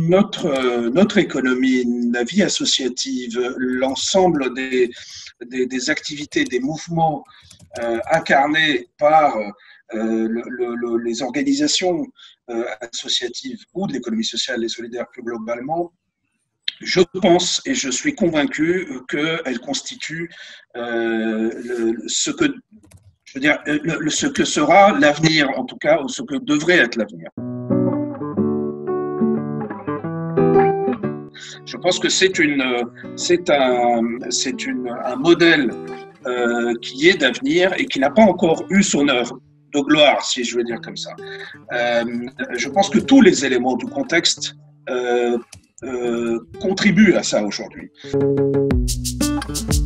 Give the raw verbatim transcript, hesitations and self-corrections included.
notre, euh, notre économie, la vie associative, l'ensemble des, des, des activités, des mouvements euh, incarnés par euh, le, le, les organisations euh, associatives ou de l'économie sociale et solidaire plus globalement, je pense et je suis convaincu qu'elle constitue euh, le, ce que je veux dire, le, ce que sera l'avenir, en tout cas, ou ce que devrait être l'avenir. Je pense que c'est une, c'est un, c'est une, un modèle euh, qui est d'avenir et qui n'a pas encore eu son heure de gloire, si je veux dire comme ça. Euh, je pense que tous les éléments du contexte euh, euh, contribuent à ça aujourd'hui.